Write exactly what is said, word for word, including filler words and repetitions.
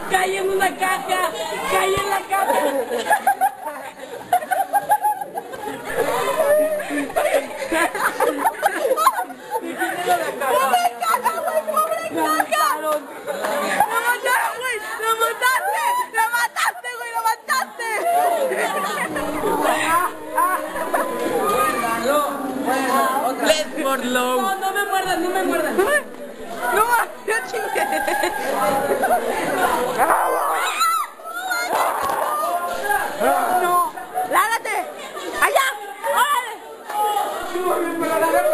Caí en una caja. Caí en la caja. ¡Pobre caja, güey! ¡Pobre caja! ¡Lo mataron, güey! ¡Lo mataste! ¡Lo mataste, güey! ¡Lo mataste! Let's for low. No, no me muerdas, no me muerdas. No, yo chingué. No, lárgate. Allá, órale.